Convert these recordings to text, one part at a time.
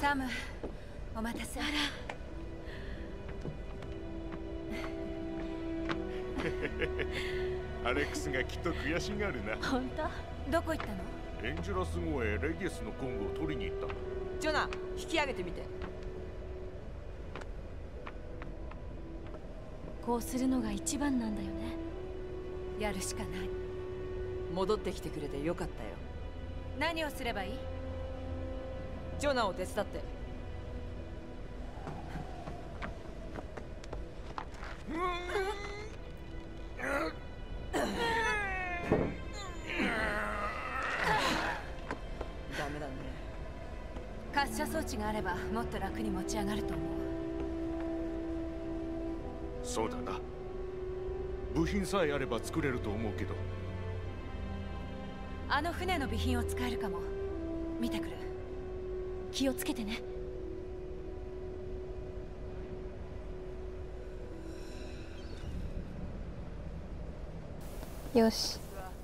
サム、お待たせ。 アレックスがきっと悔しがるな。 本当？どこ行ったの？ エンジュラス号へレギエスのコングを取りに行った。 ジョナ、引き上げてみて。 こうするのが一番なんだよね。やるしかない。 戻ってきてくれてよかったよ。 何をすればいい？ ジョナを手伝って。ダメだね。 滑車装置があればもっと楽に持ち上がると思う。 そうだな。部品さえあれば作れると思うけど。 あの船の備品を使えるかも。見てくる。気をつけてね。 よし。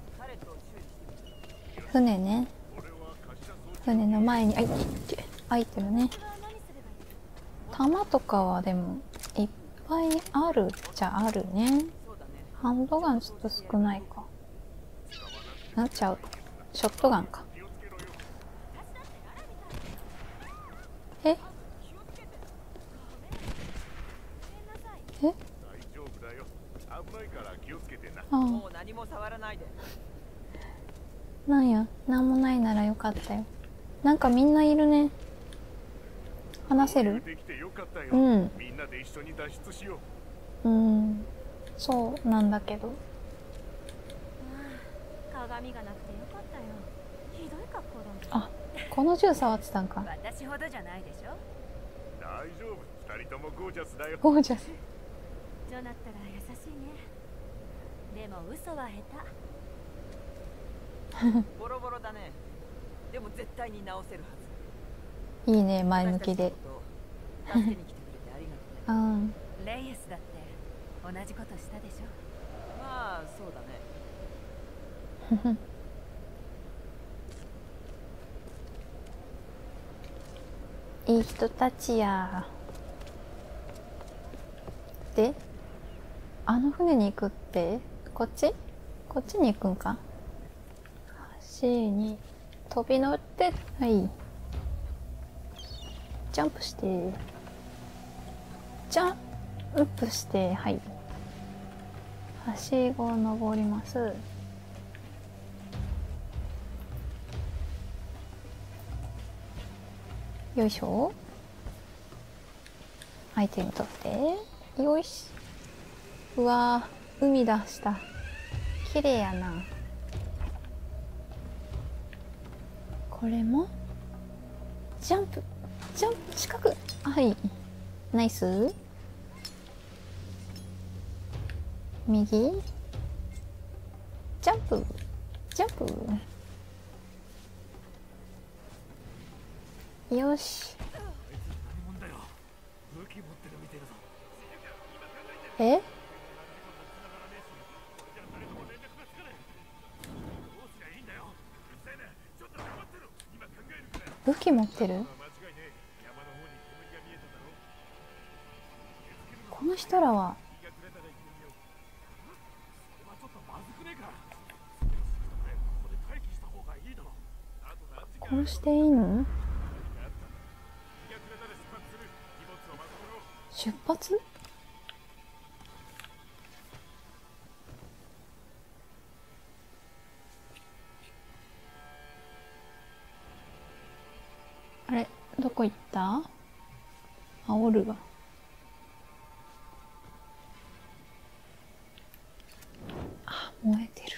船ね。船の前に開いてるね。弾とかはでもいっぱいあるじゃあるね。ハンドガンちょっと少ないか。なっちゃう。ショットガンか。え？え？ああ。 もう何も触らないで。 なんや、なんもないならよかったよ。なんかみんないるね。話せる？うん。 みんなで一緒に脱出しよう。そうなんだけど。 鏡がなくてよかったよ。ひどい格好だ。 あ、この銃触ってたんか。 私ほどじゃないでしょ。 大丈夫。二人ともゴージャスだよ。 ゴージャス。 ジョナったら優しいね。でも嘘は下手。 ボロボロだね。でも絶対に直せるはず。 いいね、前向きで。 助けに来てくれてありがとうね。 レイエスだって同じことしたでしょ。 まあそうだね。 いい人たちや。で、あの船に行くって、こっちに行くんか。橋に飛び乗って、はい。ジャンプして、ジャンプして、はい。はしごを登ります。よいしょ。アイテム取って。よし。うわー、海だした。綺麗やな。これもジャンプ近く。はい、ナイス。右ジャンプよし。え？武器持ってる？この人らは殺していいの？出発？あれ、どこ行った？あ、おるわ。あ、燃えてる。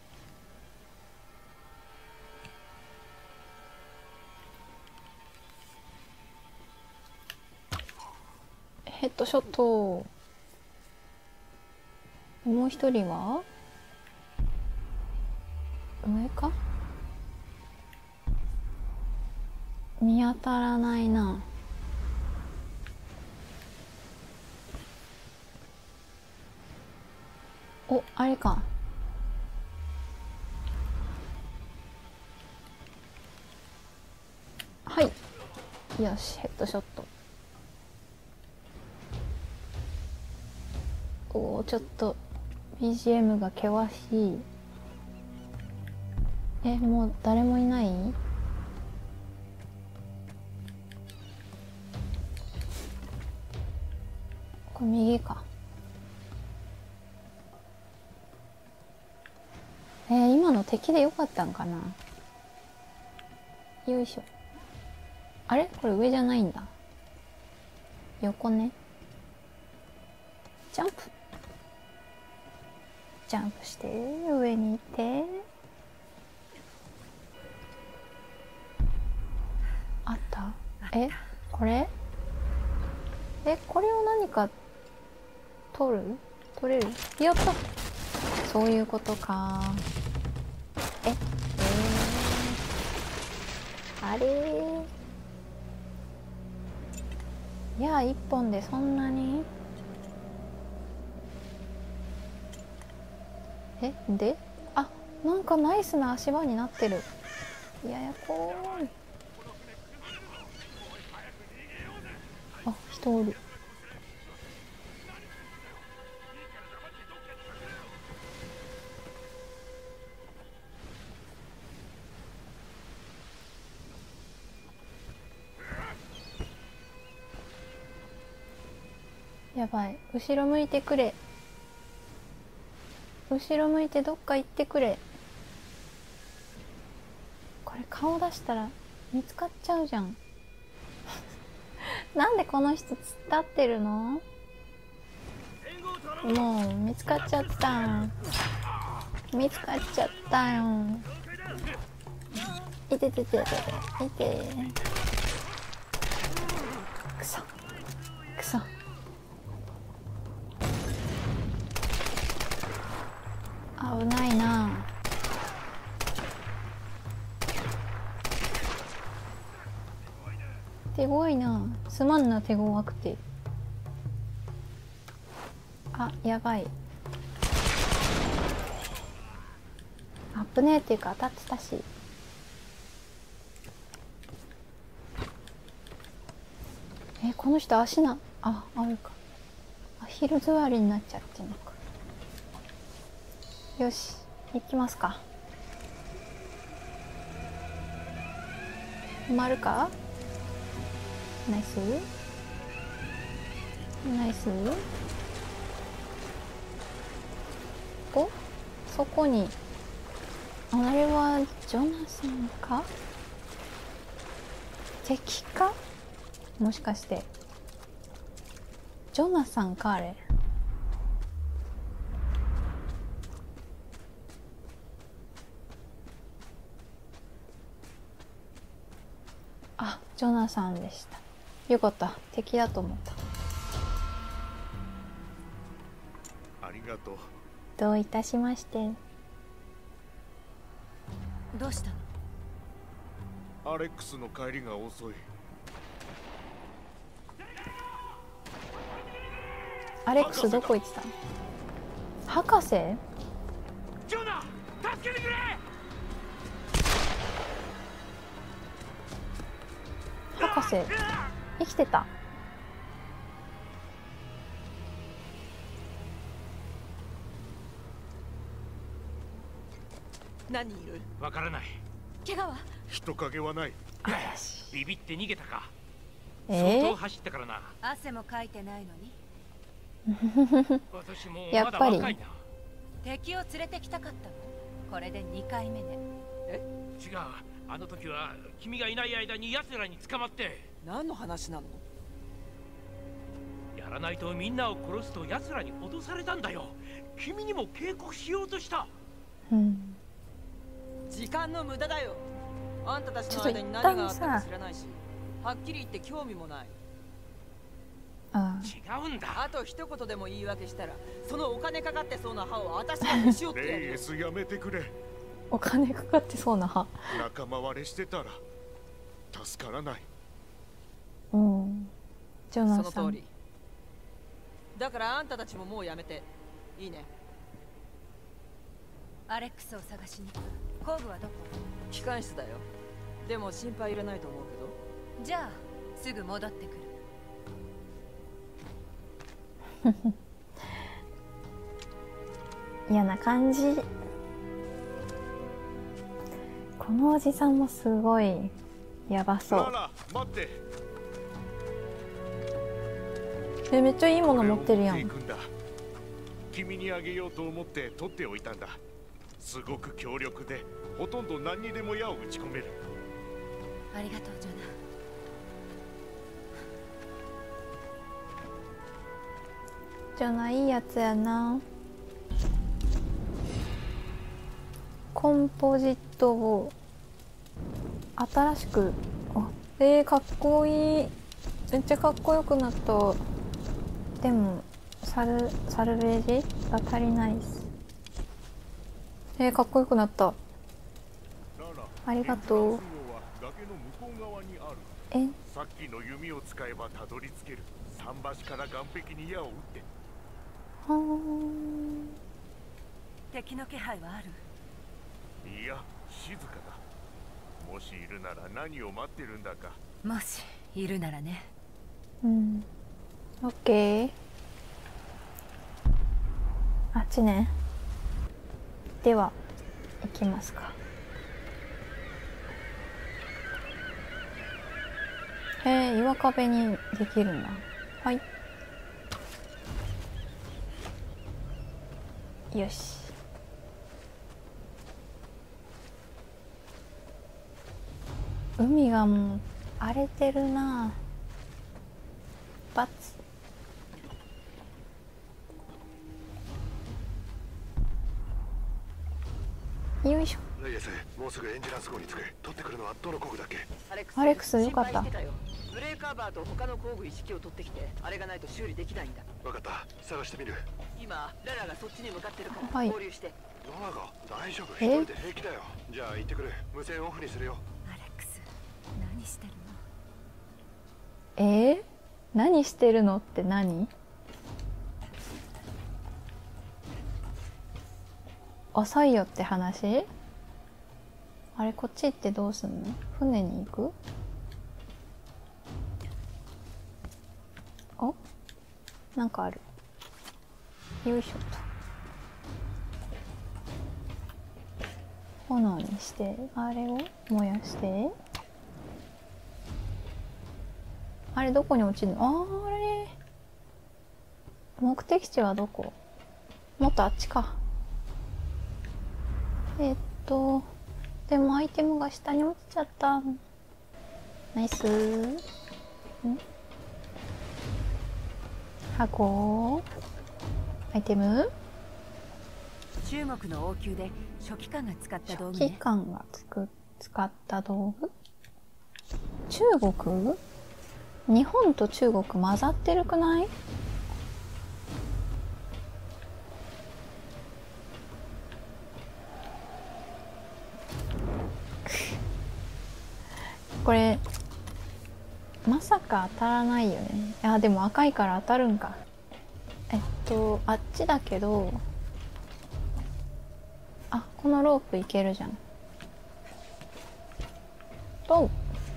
ヘッドショット。もう一人は上か？見当たらないな。お、あれか。はい。 よし、ヘッドショット。おお、ちょっと BGM が険しい。もう誰もいない？これ右か。今の敵でよかったんかな。よいしょ。あれこれ上じゃないんだ。横ね。ジャンプ。ジャンプして上に行って。あった。これこれを何か取れる？やった。そういうことか。あれー。いや、一本でそんなに？で、あ、なんかナイスな足場になってる。ややこーい。あ、人おる。やばい、後ろ向いてくれ。後ろ向いてどっか行ってくれ。これ顔出したら見つかっちゃうじゃん。なんでこの人突っ立ってるの？もう見つかっちゃった。見つかっちゃったよ。いててててていて。くそくそ。危ないな。手強いな。すまんな、手強くて。あ、やばい。アップねーっていうか当たってたし。この人足な、あるか。アヒル座りになっちゃってんのか。よし、行きますか。埋まるか？ナイスナイス。そこに、あれはジョナサンか？敵か？もしかしてジョナサンかあれ。あ、ジョナサンでした。よかった、敵だと思った。 ありがとう。 どういたしまして。 どうしたの？ アレックスの帰りが遅い。 アレックスどこ行ってたの？博士？ ジョナ、助けてくれ！ 博士生きてた。 何人いる？ わからない。 怪我は？ 人影はない。 ビビって逃げたか。相当走ったからな。 汗もかいてないのに。 私もやっぱりまだ若いな。 敵を連れてきたかったの。これで2回目ね。 違う。あの時は君がいない間に奴らに捕まって。 何の話なの？ やらないとみんなを殺すと奴らに脅されたんだよ。君にも警告しようとした。 時間の無駄だよ。あんたたちの間に何があったか知らないし、はっきり言って興味もない。 違うんだ。 あと一言でも言い訳したら、そのお金かかってそうな歯を私がへし折ってやるよ。 レイエスやめてくれ。 お金かかってそうな歯。 仲間割れしてたら助からない。 ジョナサン。 その通り。だからあんたたちももうやめていいね。 アレックスを探しに。後部はどこ？ 機関室だよ。でも心配いらないと思うけど。 じゃあすぐ戻ってくる。 嫌な感じ。このおじさんもすごいやばそう。 ララ待って。 めっちゃいいもの持ってるやん。 君にあげようと思って取っておいたんだ。すごく強力でほとんど何にでも矢を打ち込める。 ありがとうジョナ。 ジョナいいやつやな。コンポジットを新しく、かっこいい。めっちゃかっこよくなった。でもサルベージが足りないっす。かっこよくなった。ありがとう。 さっきの弓を使えばたどり着ける。桟橋から岸壁に矢を打って。 敵の気配はある？ いや、静かだ。もしいるなら何を待ってるんだか。 もしいるならね。 うん。オッケー。あっちね。では行きますか。岩壁にできるんだ。はい。よし。海がもう荒れてるな。バツ。よいしょ。 レイエス、もうすぐエンジランス号に着く。取ってくるのはどの工具だっけ？ アレックスよかった。 ブレーカーバーと他の工具一式を取ってきて、あれがないと修理できないんだ。 分かった、探してみる。 今ララがそっちに向かってるから合流して。 ララが大丈夫、一人で平気だよ。じゃあ行ってくる。無線オフにするよ。 アレックス、何してるの？ 何してるのって何？遅いよって話？あれ、こっち行ってどうすんの？船に行く？お？なんかある。よいしょと。炎にして、あれを燃やして。あれ、どこに落ちるの？あれ。目的地はどこ？もっとあっちか。でもアイテムが下に落ちちゃった。ナイスー。箱。アイテム。 中国の王宮で書記官が使った道具ね。 書記官が使った道具？中国？日本と中国混ざってるくない？これまさか当たらないよね。でも赤いから当たるんか。あっちだけど、このロープいけるじゃん。と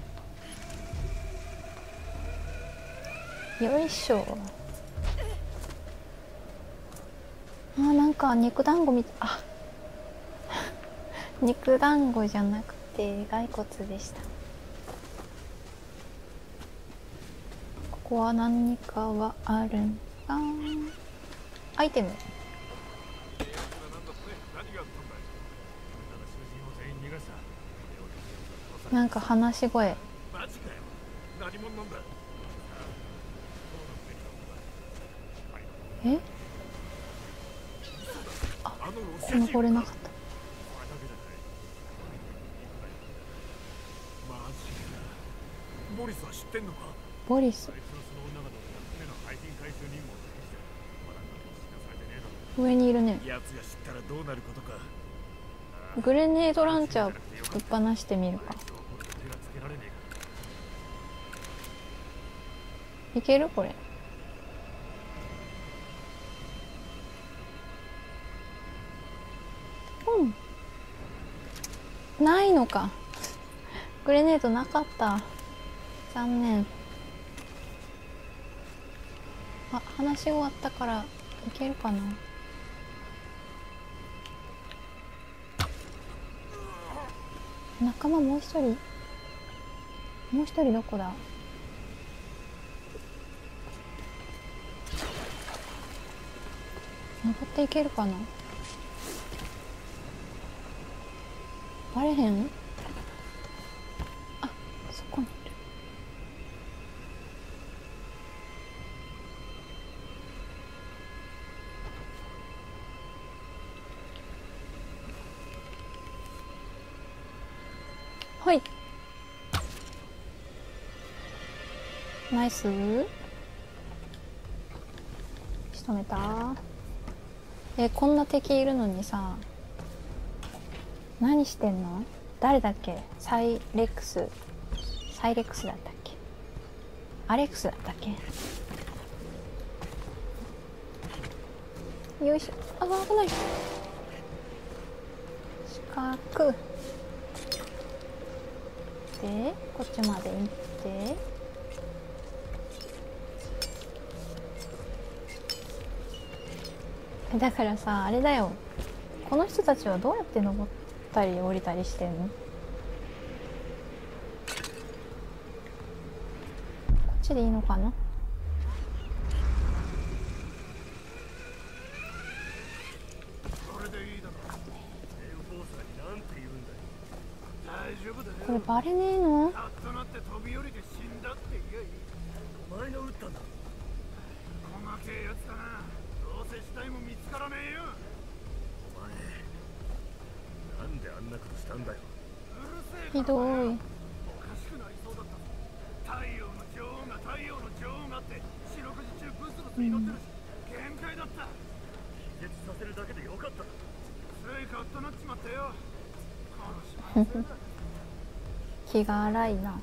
よいしょ。なんか肉団子みたい。肉団子じゃなくて骸骨でした。ここは何かはあるんだ。アイテム。なんか話し声。登れなかった。 ボリスは知ってんのか？ ボリス。上にいるね。グレネードランチャーぶっ放してみるか。いける？これ。ないのか。グレネードなかった。残念。 あ、話終わったからいけるかな。仲間もう一人、もう一人どこだ。登っていけるかな。バレへん。あ、そこにいる。はい、ナイス。仕留めた。こんな敵いるのにさ、何してんの？誰だっけ？サイレックスだったっけ？アレックスだったっけ？よいしょ。あ、危ない。四角でこっちまで行って、だからさ、あれだよ、この人たちはどうやって登ったり降りたりしてんの？こっちでいいのかな？これバレねえの？ひどい。気が荒いな。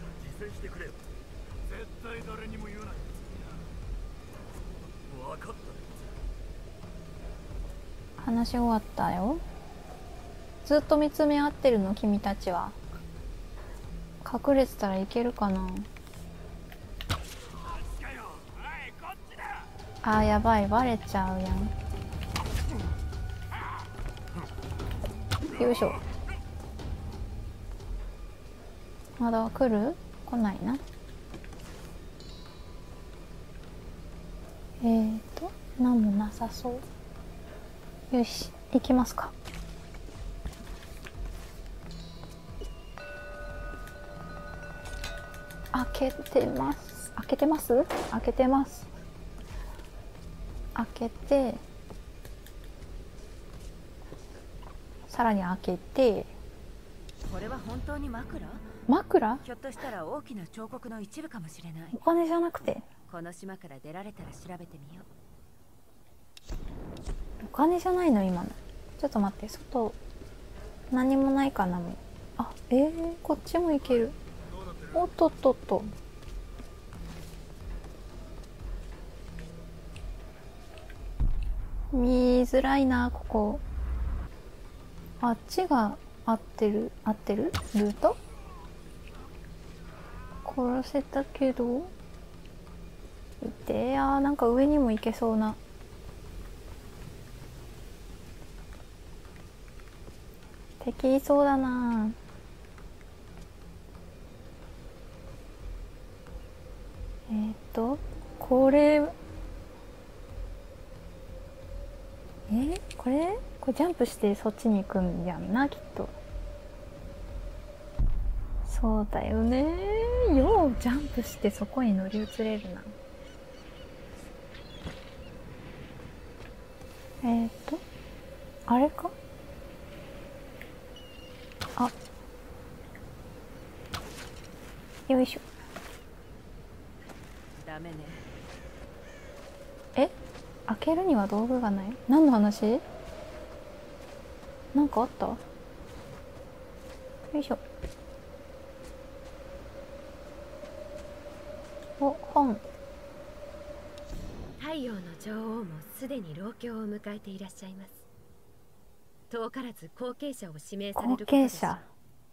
話終わったよ。ずっと見つめ合ってるの君たちは。隠れてたらいけるかな。あー、やばい、バレちゃうやん。よいしょ。まだ来る？来ないな。なんもなさそう。よし、行きますか。開けてます。開けてます？開けてます。開けて、さらに開けて。 これは本当に枕？ひょっとしたら大きな彫刻の一部かもしれない。 お金じゃなくて？ この島から出られたら調べてみよう。お金じゃないの今の。ちょっと待って、外何もないかな。もう、あ、こっちも行ける。おっとっとっと。見づらいな、ここ。あっちが合ってるルート？殺せたけど、いて、なんか上にも行けそうな。敵いそうだな。これこれジャンプしてそっちに行くんやんな、きっと。そうだよね。ようジャンプしてそこに乗り移れるな。あれか？あ、よいしょ。 ダメね。 開けるには道具がない。何の話？なんかあった？よいしょ。お、本。 太陽の女王もすでに老去を迎えていらっしゃいます。遠からず後継者を指名されることでしょう。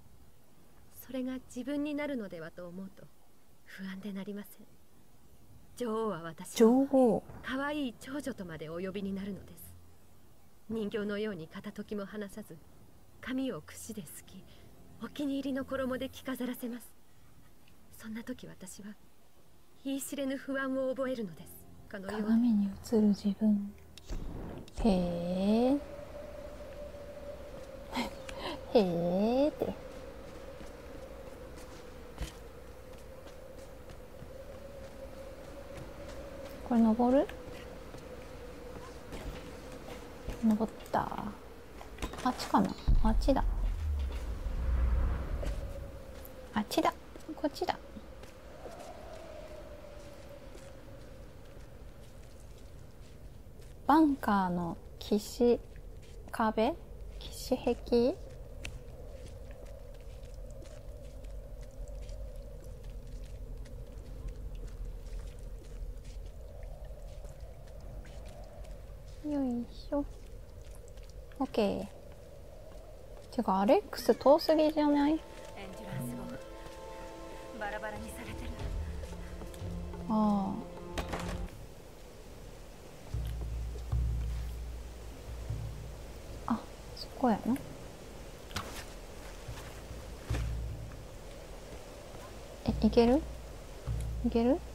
それが自分になるのではと思うと不安でなりません。 女王は私女を王。 可愛い長女とまでお呼びになるのです。人形のように片時も離さず、髪を櫛ですき、お気に入りの衣で着飾らせます。そんな時私は言い知れぬ不安を覚えるのです。 鏡に映る自分。へえ。へえって。これ登る？登った。あっちかな？あっちだ。あっちだ。こっちだ。バンカーの岸壁？岸壁？よいしょ。オッケー。てかアレックス遠すぎじゃない？ エンジュランスをバラバラにされてる。 ああ。あ、そこやな。いける？いける？よ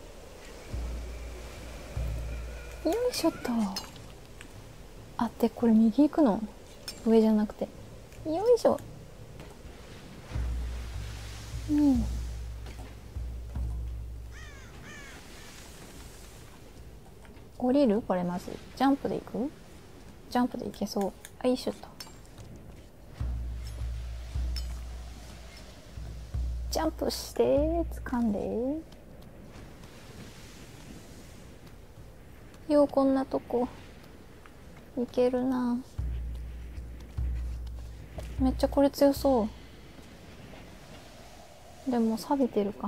いしょっと。あって、これ右行くの？上じゃなくて。よいしょ。うん。降りる？これまず。ジャンプで行く？ジャンプで行けそう。あ、よいしょっと。ジャンプして、掴んで。ようこんなとこ。いけるな。めっちゃこれ強そう。でも錆びてるか。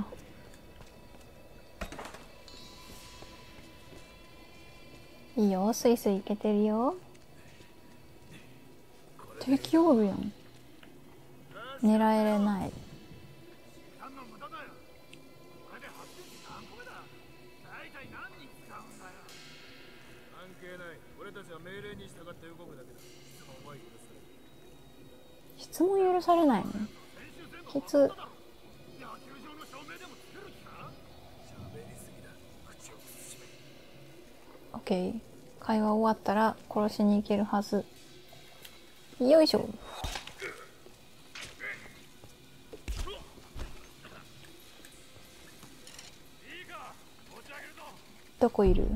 いいよ、スイスイいけてるよ。敵おるやん。狙えれない。質問許されないの？きつ。オッケー。会話終わったら殺しに行けるはず。よいしょ。どこいる？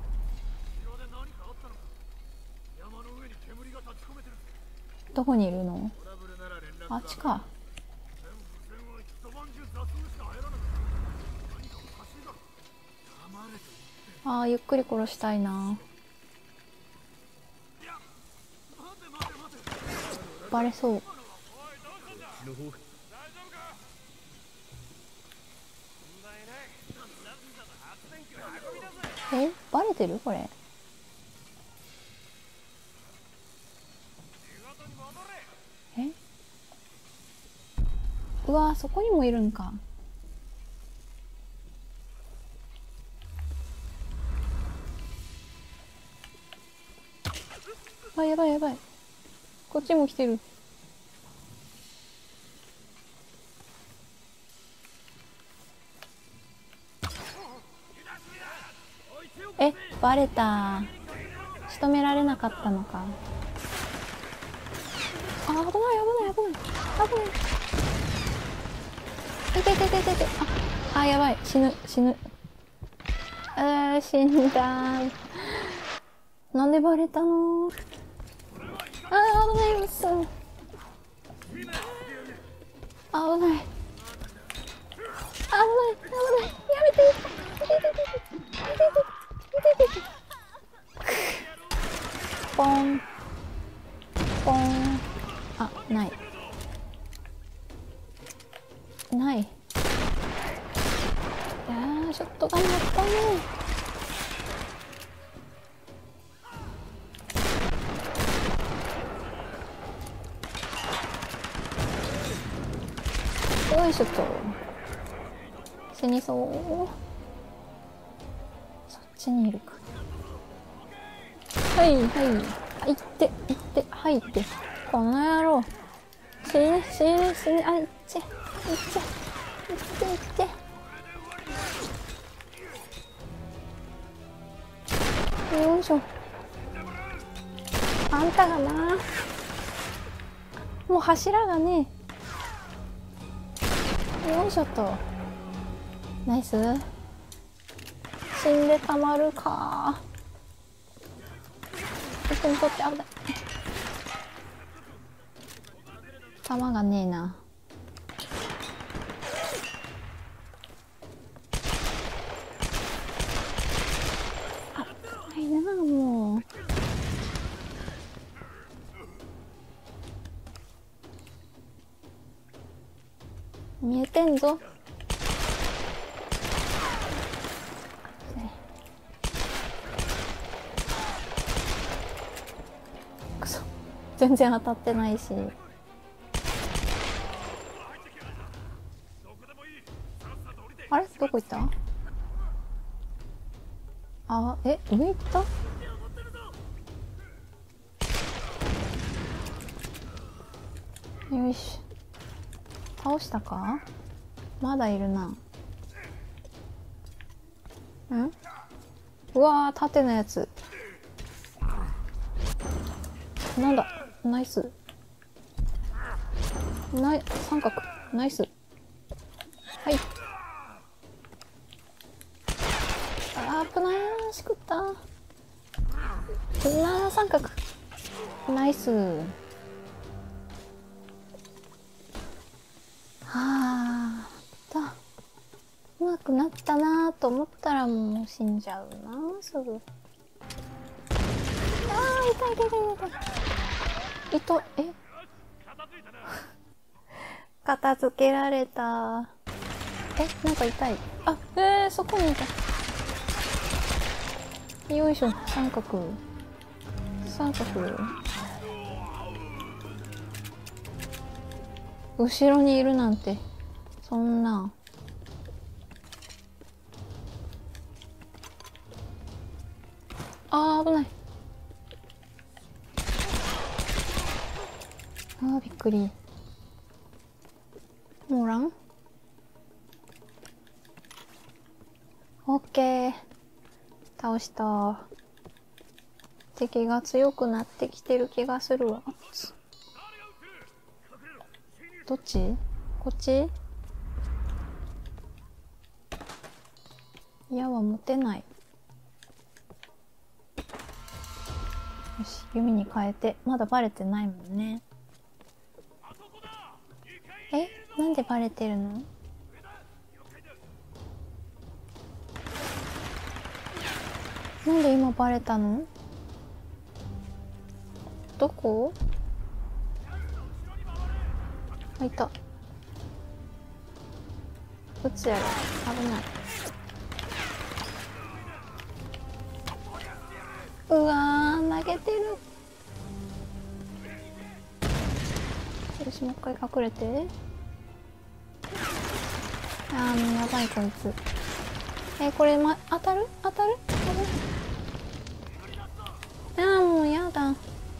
どこにいるの？あっちか。ああ、ゆっくり殺したいな。バレそう。え、バレてる？これ。え？うわー、そこにもいるんか。あ、やばいやばい。こっちも来てる。え、バレた。仕留められなかったのか。あ、危ない危ない危ない危ない。いていていていていて。あ、やばい。死ぬ死ぬ。死んだ。なんでバレたの？危ないです。危ない。危ない。危ない。やめて。ポン。ポン。あ、ない。ない。いやー、ショットガンやったね。よいしょっと。死にそう。 ちにいるか。はいはい。あ、行って行って、入って。この野郎。死ね死ね死ね。あ、行っちゃ行っちゃ行って行って。よいしょ。あんたがな、もう柱がね。よいしょと。ナイス。死んでたまるか。一個に取って危ない。弾がねえな。危ないな、もう。見えてんぞ。くそ、全然当たってないし。あれ、どこ行った？あ、え、上行った？よいしょ。倒したか？まだいるな。ん？うわー、縦のやつ。なんだ、ナイス。三角、ナイス。はい。あ、危ない、しくった。三角。ナイス。はあ、うまくなったなと思ったらもう死んじゃうな、すぐ。あー、痛い痛い痛い痛い。え片付けられた。え、なんか痛い。あ、そこにいた。よいしょ、三角。三角。後ろにいるなんて、そんな。あー、危ない。あー、びっくり。もうおらん？オッケー。倒した。敵が強くなってきてる気がするわ。どっち？こっち？矢は持てない。よし、弓に変えて。まだバレてないもんね。なんでバレてるの？なんで今バレたの？どこ？あ、いた。どっちやろ？危ない。うわー、投げてる。よし、もう一回隠れて。あー、もうやばいこいつ。これ、当たる？当たる？危ない。あー、もうやだ。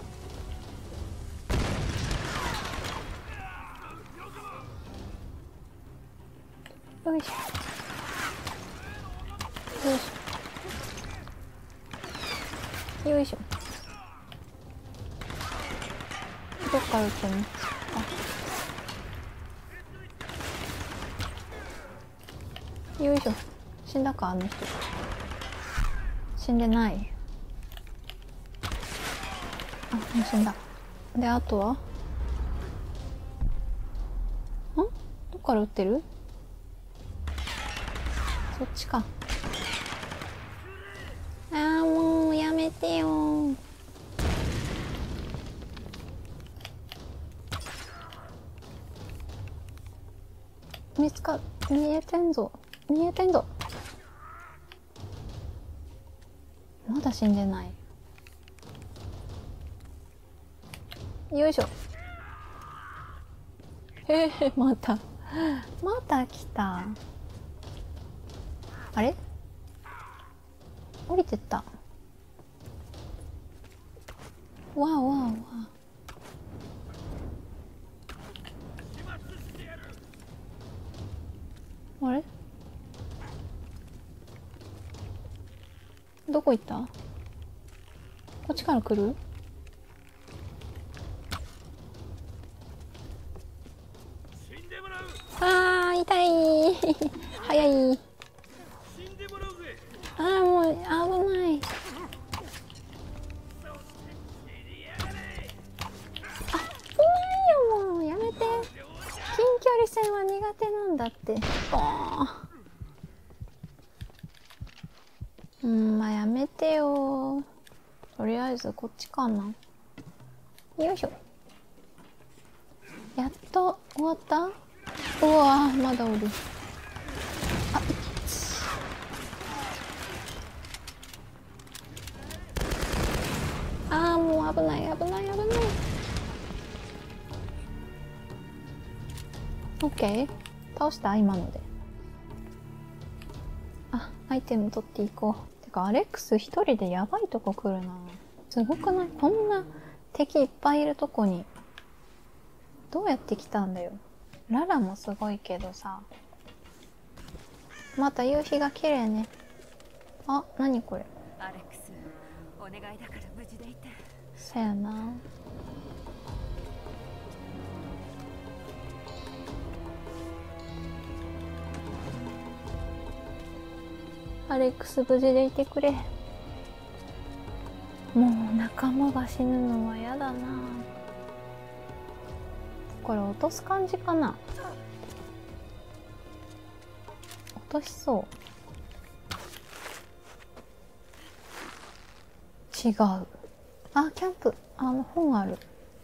よいしょ。よいしょ。よいしょ。どっから撃ってんの？よいしょ。死んだか、あの人。死んでない。あ、もう死んだ。で、あとは？どっから撃ってる？そっちか。あー、もうやめてよー。見えてんぞ。見えてんぞ。まだ死んでない。よいしょ。また来た。あれ？ 降りてった。わあわあわあ。あれ、どこ行った？こっちから来る？あー痛い早い。あーもう危ない。もうやめて。近距離戦は苦手なんだって。まあやめてよ。とりあえずこっちかな。よいしょ。やっと終わった。うわーまだおる。あーもう危ない危ない危ない。オッケー、倒した今ので。あ、アイテム取っていこう。てかアレックス一人でやばいとこ来るな。すごくない？こんな敵いっぱいいるとこにどうやって来たんだよ。ララもすごいけどさ。また夕日が綺麗ね。あ、何これ。 アレックス、お願いだから無事でいて。 そやな。アレックス無事でいてくれ。もう仲間が死ぬのは嫌だな。これ落とす感じかな。落としそう。違う。あ、キャンプ。本ある。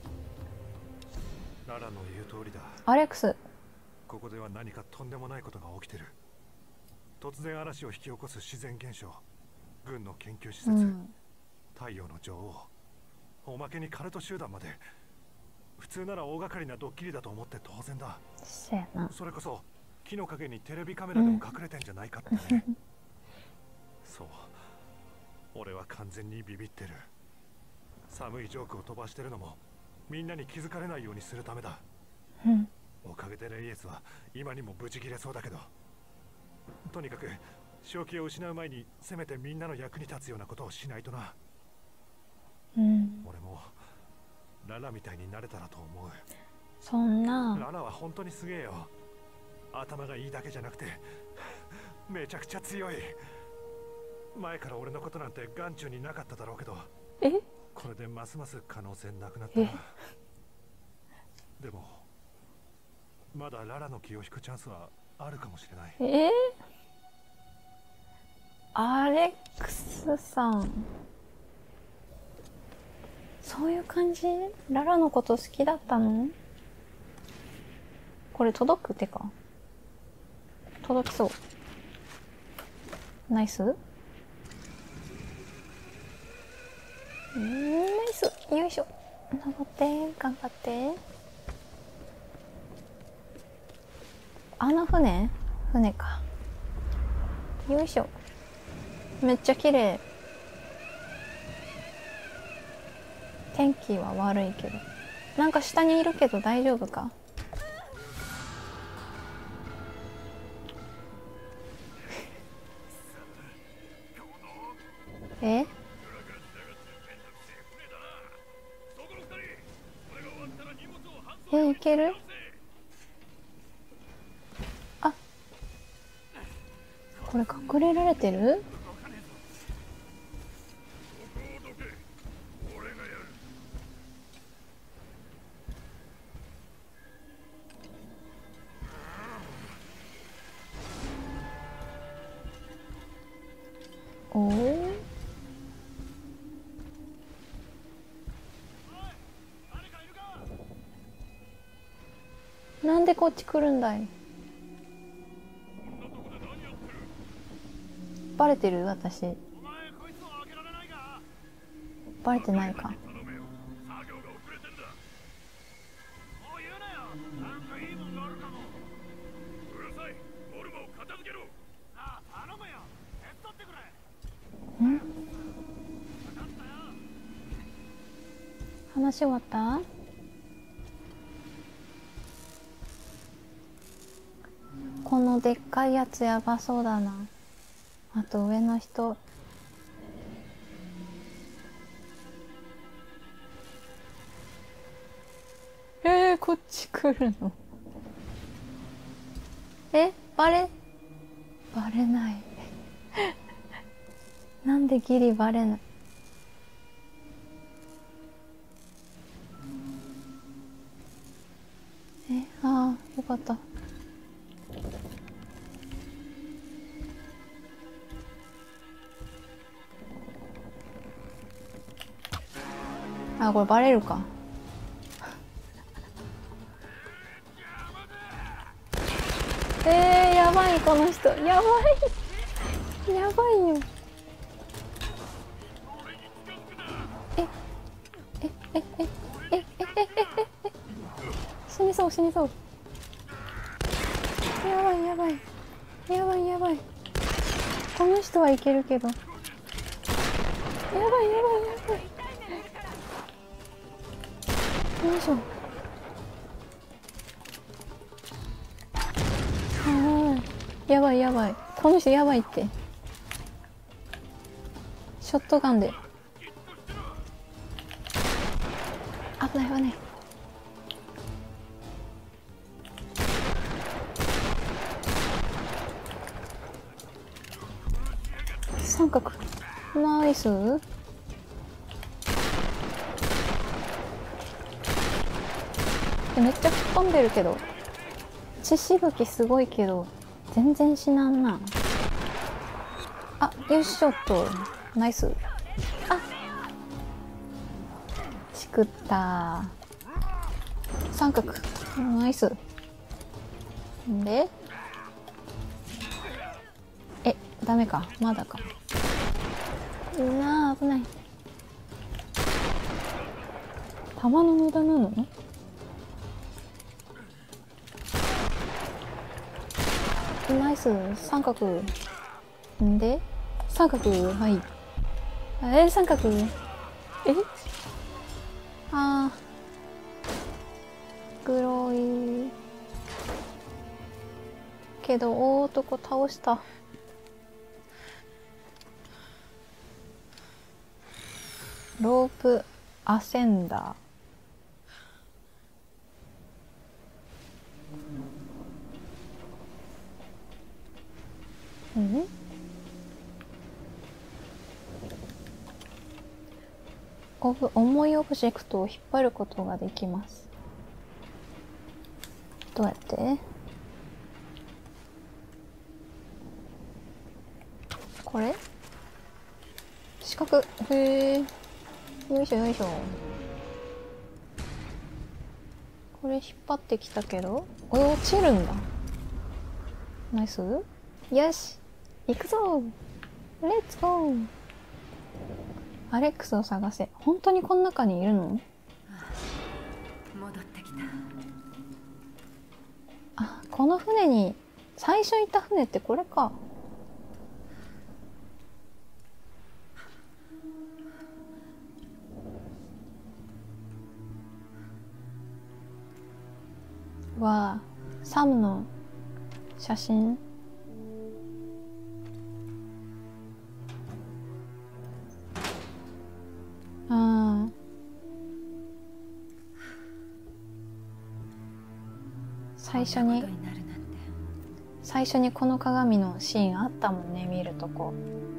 ララの言う通りだ。 アレックス。 ここでは何かとんでもないことが起きてる。突然嵐を引き起こす自然現象、軍の研究施設、太陽の女王、おまけにカルト集団まで。普通なら大掛かりなドッキリだと思って当然だ。 そやな。 それこそ木の陰にテレビカメラでも隠れてんじゃないかってね。そう、俺は完全にビビってる。寒いジョークを飛ばしてるのもみんなに気づかれないようにするためだ。おかげでレイエスは今にもブチ切れそうだけど、とにかく正気を失う前にせめてみんなの役に立つようなことをしないとな。俺もララみたいになれたらと思う。 そんな。 ララは本当にすげえよ。頭がいいだけじゃなくてめちゃくちゃ強い。前から俺のことなんて眼中になかっただろうけど、これでますます可能性なくなったな。でもまだララの気を引くチャンスはあるかもしれない。 アレックスさん、そういう感じ？ララのこと好きだったの？これ届く？てか届きそう。ナイス。ナイス。よいしょ。登って頑張って。船か。よいしょ。めっちゃ綺麗。天気は悪いけど、なんか下にいるけど大丈夫か？いける？あ、これ隠れられてる？おお。なんでこっち来るんだい？バレてる？私バレてないか。ん？ 話終わった？このでっかいやつやばそうだな。あと上の人。こっち来るの？バレないなんでギリバレない？ああ、よかった。あ、これバレるか。やばい、この人やばいやばいよ。死にそう死にそう。やばいやばいやばいやばい。この人はいけるけど、やばいやばいやばい。よいしょ。やばいやばい、この人やばいって。ショットガンで危ない危ない。三角ナイス。めっちゃ吹っ飛んでるけど、血しぶきすごいけど全然死なんな。あ、よいしょっと、ナイス。あ、しくった。三角ナイス。でダメか、まだか。あ、危ない。弾の無駄なの？ナイス。三角で三角、はい。三角あー、黒いけど大男倒した。ロープアセンダー。重いオブジェクトを引っ張ることができます。どうやって？これ？四角。へえ。よいしょよいしょ。これ引っ張ってきたけど、落ちるんだ。ナイス。よし、行くぞ。レッツゴー。アレックスを探せ。本当にこの中にいるの？ 戻ってきた。 あ、この船に最初いた船ってこれか。わあ、サムの写真。ああ、最初にこの鏡のシーンあったもんね、見るとこ。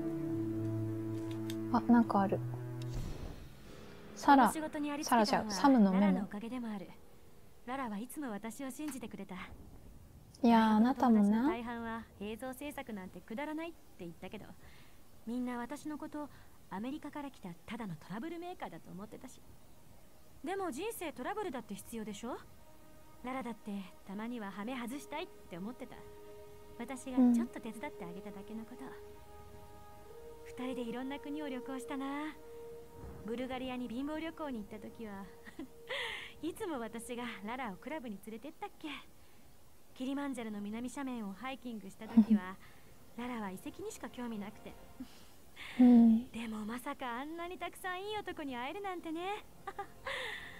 あ、なんかある。サラじゃサムのメモ。 ララはいつも私を信じてくれた。 いやー、あなたもな。 大半は映像制作なんてくだらないって言ったけど、みんな私のことアメリカから来たただのトラブルメーカーだと思ってたし。でも人生トラブルだって必要でしょ。ララだってたまにはハメ外したいって思ってた。私がちょっと手伝ってあげただけのこと。二人でいろんな国を旅行したな。ブルガリアに貧乏旅行に行った時はいつも私がララをクラブに連れてったっけ。キリマンジャロの南斜面をハイキングした時はララは遺跡にしか興味なくてでもまさかあんなにたくさんいい男に会えるなんてね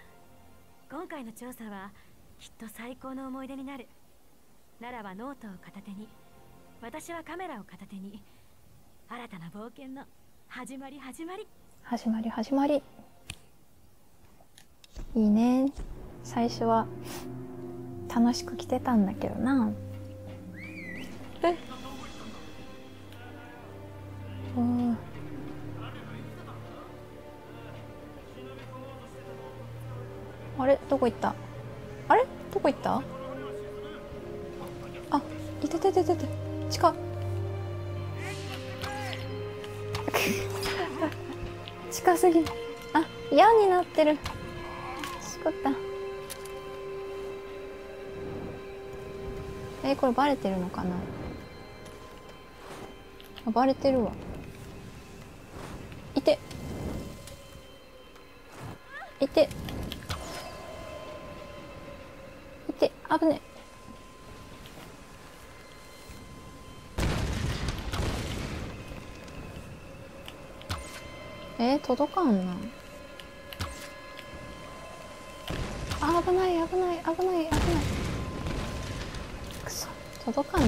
今回の調査はきっと最高の思い出になる。ならばノートを片手に、私はカメラを片手に、新たな冒険の始まり始まり始まり始まり。いいね。最初は楽しく来てたんだけどな。あれどこ行った？あれどこ行った？あ、いててててて、近っ。近すぎ。あ、矢になってる。しくった。これバレてるのかな？あ、バレてるわ。いて。いて。いて、危ねえ。届かんな。あ、危ない危ない危ない危ない。くそ、届かんな。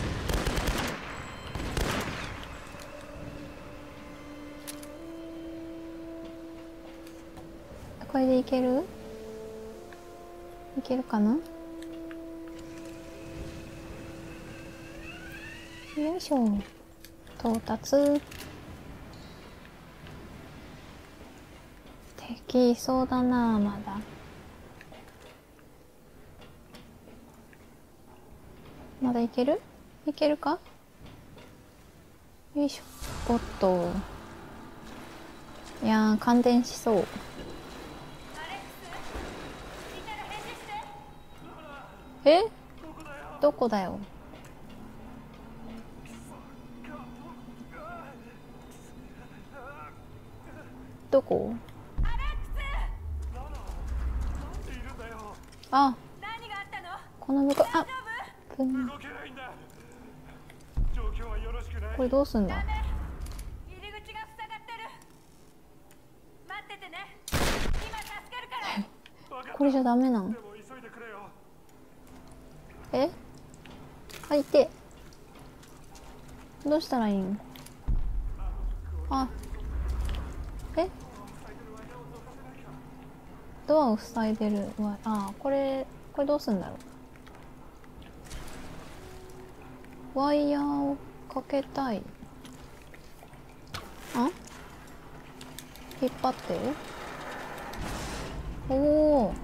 これでいける？いけるかな？よいしょ。到達。敵いそうだな、まだ。まだいける？いけるか？よいしょ。おっと。いやー、感電しそう。どこだよ。どこ？あ、この向こう、あ、これどうすんだ？ 入り口が塞がってる。待っててね。今助けるから。 これじゃダメなの？あ、いて。どうしたらいいん？あ、ドアを塞いでる。あ、これどうすんだろう。ワイヤーをかけたい。あ、引っ張って。おお。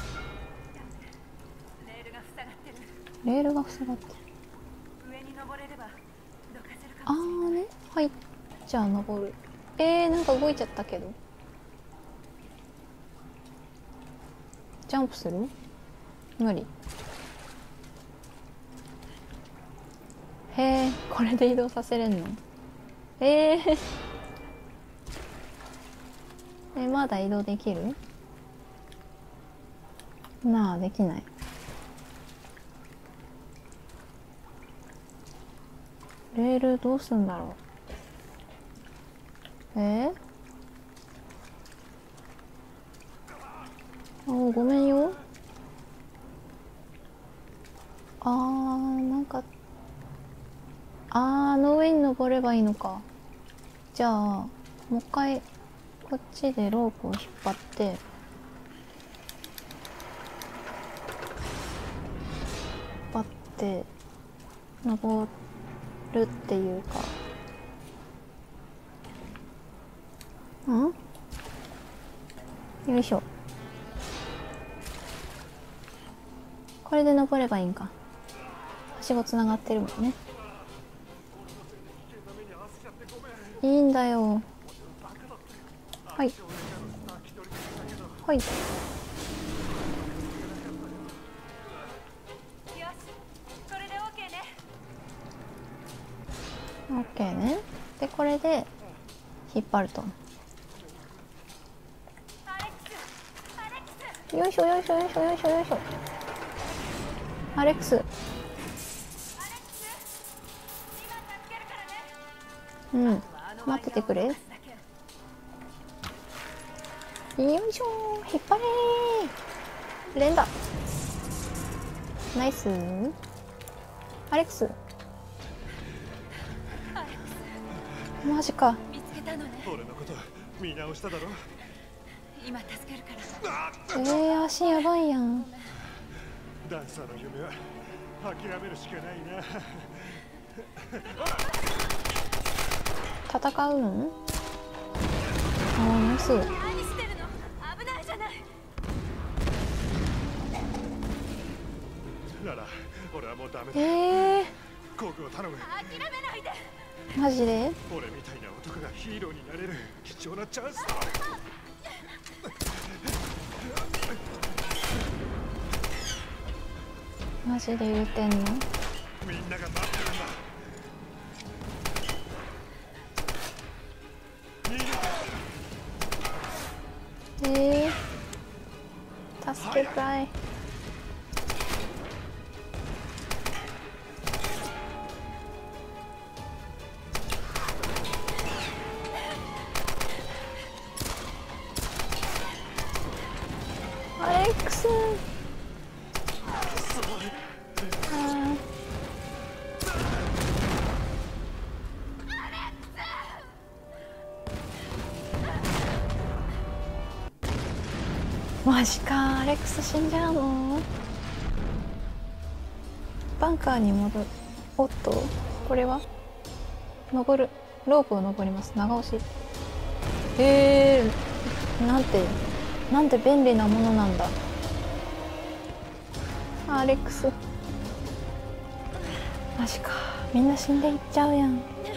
レールが塞がってる。あーね、はい。じゃあ登る。なんか動いちゃったけど。ジャンプする？無理。へえ、これで移動させれんの？まだ移動できる？なあ、できない。レールどうすんだろう。ごめんよ。なんか、あの上に登ればいいのか。じゃあもう一回こっちでロープを引っ張って登るっていうか、よいしょ。これで登ればいいんか。はしごつながってるもんね。いいんだよ。はいはい。 よし、それで OK ね。 OK ね。でこれで引っ張ると。よいしょよいしょよいしょよいしょよいしょ。アレックス。待っててくれ。よいしょ、引っ張れ連打。ナイス。アレックス。マジか。 見つけたのね。 俺のこと見直しただろ。 今助けるから。 足やばいやん。 ダンサーの夢は諦めるしかないな。 戦うん？ナイス。 何してるの？危ないじゃない。 ララ、俺はもうダメだ。コグを頼む。 諦めないで。 マジで？ 俺みたいな男がヒーローになれる貴重なチャンスだ。 マジで言うてんの？ みんなが待ってるんだ。 助けたい。アレックス。マジか、アレックス死んじゃうの？バンカーに戻る。おっと、これは登る。ロープを登ります。長押し。なんて便利なものなんだ。アレックス。マジか、みんな死んでいっちゃうやん。